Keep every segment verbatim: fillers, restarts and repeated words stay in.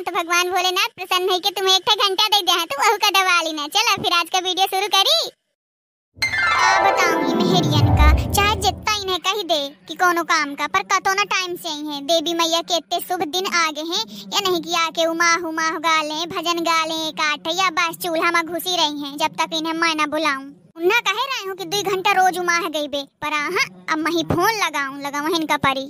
तो भगवान भोलेनाथ प्रसन्न है कि तुम्हें एक घंटा दे दिया है तो वह का दवा लेना। चलो फिर आज का वीडियो शुरू करी। आ बताऊंगी मेहरियन का चाहे जितना इन्हें कही दे कि कोनो काम का, पर कतो ना टाइम से ही है देवी मैया के इतने शुभ दिन आगे हैं या नहीं कि आके उमा हुमा गा ले, भजन गा ले, काट या बस चूल्हा में घुसी रही हैं जब तक इन्हें मैं ना बुलाऊं। उन्ना कहे रहे हूँ कि दो घंटा रोज उमा है गई बे, पर हाँ अब मैं ही फोन लगाऊं लगाऊं इनका परी।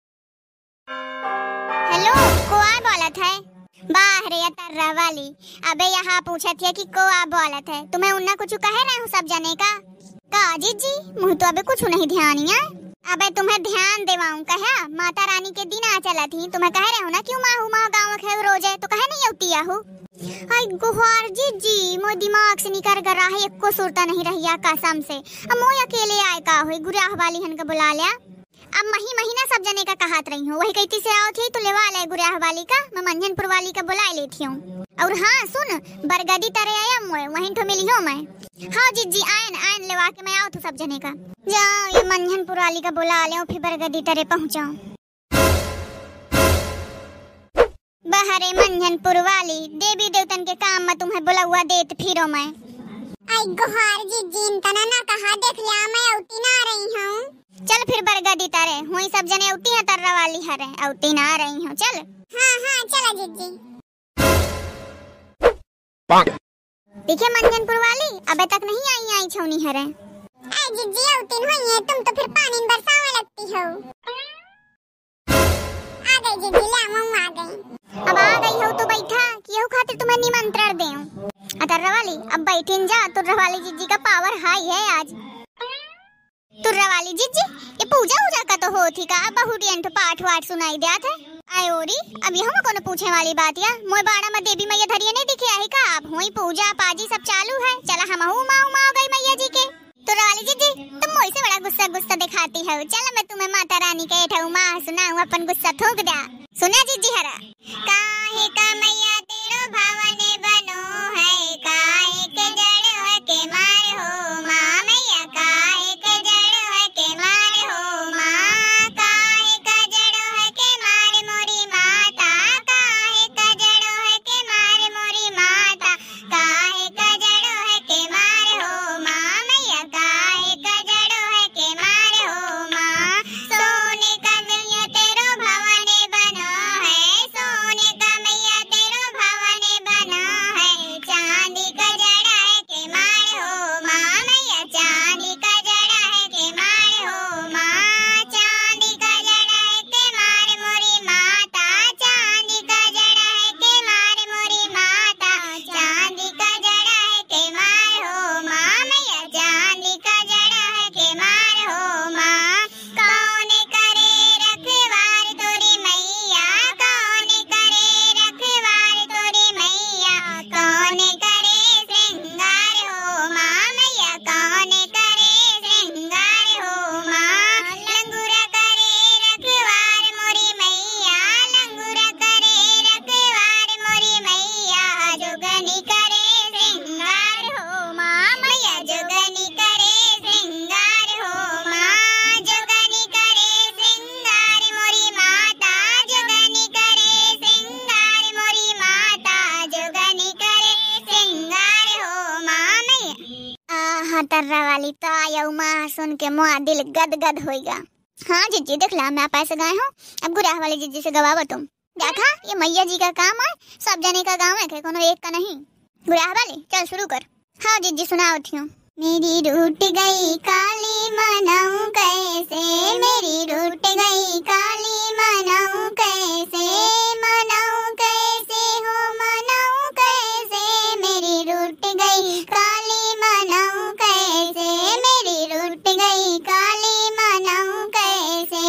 हेलो को आ बोलत है? बाहर या तर्रा वाली अबे यहाँ पूछत है कि को आ बोलत है, तुम्हें उन्ना कुछ कहे रहे हूँ सब जने का का जीजी मुँह तो अबे कुछ नहीं ध्यान है। अबे तुम्हें ध्यान देवाऊं कहा माता रानी के दिन आ चला थी, तुम्हें कह रहे हो ना कि उमा उमा गाँव खेव रोज है तो कहे नहीं होती आहू। हाय गुहार जीजी मो दिमाग से निकर कर रहा है, एक को सुरता नहीं रही कसम से। अब मोय अकेले आए का हो गुराह वाली हन का बुला लिया। अब मही महीना सब जने का कहत रही हूँ, वही कहती से आओ थी तो लेवा ले गुराह वाली का, मैं मंझनपुर वाली का बुला लेती हूँ। और हाँ सुन बरगदी तरे आया मोय वहीं तो मिली हूँ मैं। हाँ जीजी आयन आयन लेवा के मैं आओ तो सब जने का जाओ ये मंझनपुर वाली का बुला ले फिर बरगदी तरे पहुँचाऊँ। बहरे मंझनपुर वाली देवी देवतन के काम में तुम्हें बुलावा देत फिरो मैं। आई गुहार जीजी तना ना कहा देख लिया मैं औती ना रही हूँ। चल फिर बरगदी तारे हुई सब जने औती है तर्रा वाली हरे औती ना रही हूँ। चल हाँ हाँ चला जीजी। देखिए मंझनपुर वाली अबे तक नहीं आई आई छौनी हरे। आई जीजी औती नहीं है तुम तो फिर पानी बरसाने लगती हो। आ गई जीजी ले मम्मा आ गई। अब आ गई हो तो बैठा कि यहू खातिर तुम्हें निमंत्रण देऊं। अतर्रा वाली अब बैठिन जा, तुर्रा वाली जीजी का पावर हाई है आज। तुर्रा वाली जीजी ये पूजा उजा का तो होती का बहुटियन तो पाठ वाठ सुनाई देत है। आय ओरी अब यह में कोनो पूछे वाली बात या मोय बाड़ा में देवी मैया धरिए नहीं दिखे है का, अब हुई पूजा पाजी सब चालू है। चला हम हूं माऊ माऊ गई मैया जी के। तुर्रा वाली जीजी तुम मोय से बड़ा गुस्सा गुस्सा दिखाती हो, चल मैं तुम्हें माता रानी के एठा मां सुनाऊं अपन गुस्सा थूक दे। सुना जीजी हरा काहे का मैया तेरो भावने बनो है, काहे के जड़ है के मार हो मां मैया, काहे के जड़ है के मार हो मां, काहे का जड़ है के मार मोरी माता, काहे का जड़ है के मार मोरी माता, काहे का जड़ है के मार हो मां मैया, काहे का जड़ है के मार हो मां। सोने का मैया तेरो भवने बनो है, सोने का मैया तेरो भवने बनो है, चांदी का जड़ा है के मार हो मां मैया, चांदी का जड़ा है के मार हो मां, चांदी का जड़ा है के मार मोरी माता, चांदी का जड़ा है के मार मोरी माता, चांदी का जड़ा है के मार हो मां मैया, चांदी का जड़ा है के मार हो मां। कौन करे रखवार तोरी मैया, कौन करे रखवार तोरी मैया, कौन करे श्रृंगार हो मां मैया, कौन करे श्रृंगार हो मां। लंगूरा करे रखवार मोरी मैया, लंगूरा करे रखवार मोरी मैया, जोगनी करे श्रृंगार हो मां मैया, जोगनी करे श्रृंगार हो मां, जोगनी करे श्रृंगार मोरी माता, जोगनी करे श्रृंगार मोरी माता, जोगनी करे श्रृंगार हो मां मैया। आहा तर्रा वाली तो आया माँ सुन के मुआ दिल गद गद होएगा। हाँ जीजी देख ला मैं पैसे गए हूँ, अब गुराह वाली जीजी से गवाओ तुम। देखा ये मैया जी का काम है, सब जने का गाँव है कोनो एक का नहीं। गुराह वाली चल शुरू कर। हाँ जीजी सुनाओ थी। मेरी रूठ गई काली मनाऊं कैसे, मेरी रूठ गई काली मनाऊं कैसे, मनाऊं कैसे हो मनाऊं कैसे, मेरी रूठ गई काली मनाऊं कैसे, मेरी रूठ गई काली मनाऊं कैसे।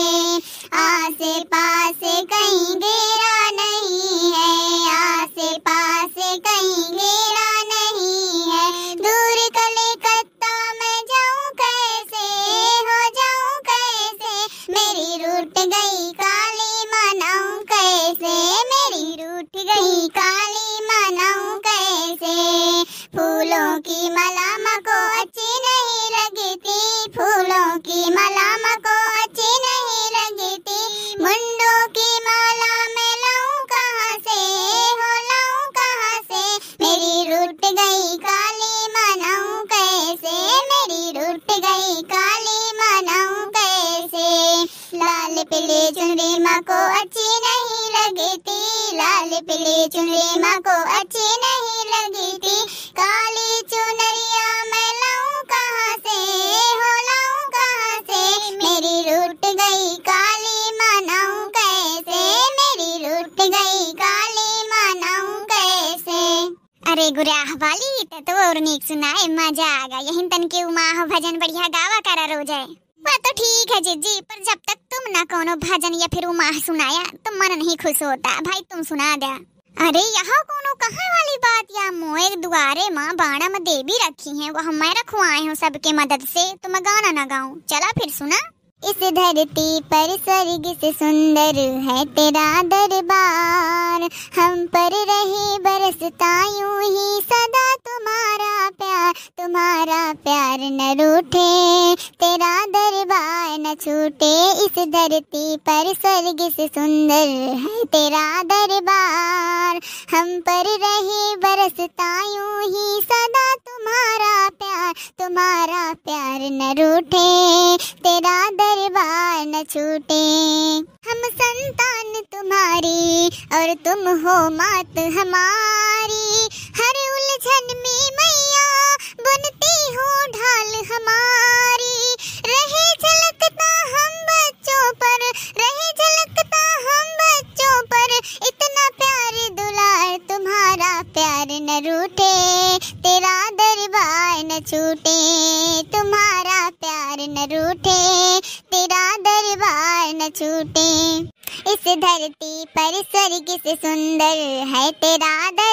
आसे पास कहीं गेरा नहीं है, आसे पास कहीं गेरा नहीं है, दूर कलकत्ता में जाऊं कैसे, हो जाऊं कैसे, मेरी रूठ गई काली मनाऊं कैसे, मेरी रूठ गई काली मनाऊं कैसे। फूलों की मलाम को अच्छी नहीं लगती, फूलों की मलाम को अच्छी नहीं लगती, मुंडों की माला मैं लाऊं कहाँ से, पीली चुनरी माँ को अच्छी नहीं लगी थी। काली चुनरिया मैं लाऊं कहाँ से, हो लाऊं कहाँ से, मेरी रूठ गई काली मनाऊं कैसे, मेरी रूठ गई काली मनाऊं कैसे। अरे गुराह वाली तो और नीक सुनाए, मजा आ गया। यही तन के उमाह भजन बढ़िया गावा करा रोज है। वह तो ठीक है जीजी, पर जब तक तुम ना कोनो भजन या फिर उमाह सुनाया तो मन नहीं खुश होता। भाई तुम सुना दे। अरे यहाँ कोनो कहाँ वाली बात, या मोए द्वारे माँ बाणा में देवी रखी है, वह मैं रखवाए हूँ सबके मदद से, तो मैं गाना ना गाऊं। चला फिर सुना। इस धरती पर स्वर्ग से सुंदर है तेरा दरबार, हम पर रहे बरसता यूं ही सदा तुम्हारा प्यार, तुम्हारा प्यार न रूठे, तेरा दरबार न छूटे। इस धरती पर स्वर्ग से सुंदर है तेरा दरबार, हम पर रहे बरसता यूं ही सदा तुम्हारा प्यार, तुम्हारा प्यार न रूठे, तेरा दरबार न छूटे। हम संतान तुम्हारी और तुम हो मात हमारी, हर उलझन में मैया बुनती हो ढाल हमारी। रहे झलकता हम बच्चों पर, रहे झलकता हम बच्चों पर, इतना प्यार दुलार, तुम्हारा प्यार न रूठे, तेरा दरबार न छूटे, तुम्हारा प्यार न रूठे, तेरा दरबार न छूटे। इस धरती पर स्वर्ग से सुंदर है तेरा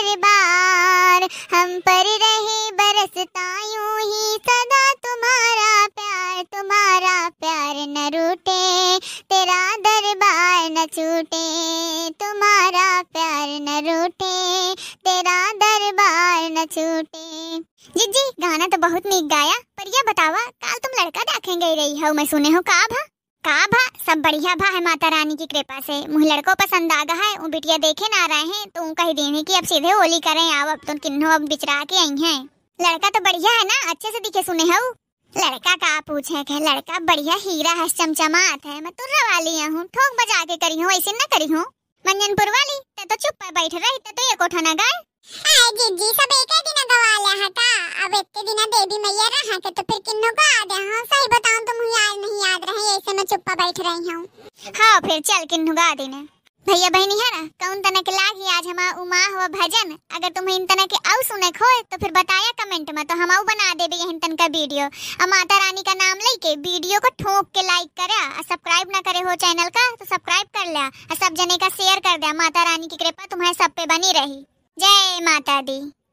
दरबार, हम पर रहे बरसता यूं ही सदा तुम्हारा प्यार, तुम्हारा प्यार न रूठे, तेरा दरबार न छूटे, तुम्हारा प्यार न रूठे, तेरा दरबार न छूटे। जीजी गाना तो बहुत नीक गाया, पर यह बतावा काल तुम लड़का देखें गई रही हो, मैं सुने हो का भा का भा सब बढ़िया भा है माता रानी की कृपा से। मुझे लड़कों पसंद आ गया है, वो बिटिया देखे ना रहे हैं तो कही देने की अब सीधे होली करें आओ, अब तो किन्नो अब बिचरा के आई हैं। लड़का तो बढ़िया है ना, अच्छे से दिखे सुने हो। लड़का का पूछे के लड़का बढ़िया हीरा है, चमचमात है। मैं तुर्रा वाली हूँ, ठोक बजा के करी हूँ, ऐसे न करी हूँ। मंजनपुर वाली ते तो चुप पर बैठ रही, ते तो ये कोठा न गाय। आए जीजी सब एक दिन गवा ले हटा, अब इतने दिन देवी मैया रहा के तो फिर किन्नो को आ गया। हाँ सही बताऊं तो मुझे आज नहीं याद रहे, ऐसे मैं चुप्पा बैठ रही हूँ। हाँ फिर चल किन्नो गा देने। भैया बहनी है ना, कौन तना के लागी आज हमारा उमा हुआ भजन। अगर तुम्हें इन तना के आउ सुने खोए तो फिर बताया कमेंट में, तो हम आउ बना देबे यही तन का वीडियो। और माता रानी का नाम लेके वीडियो को ठोक के लाइक करा, और सब्सक्राइब ना करे हो चैनल का तो सब्सक्राइब कर लिया, और सब जने का शेयर कर दिया। माता रानी की कृपा तुम्हारे सब पे बनी रही। जय माता दी।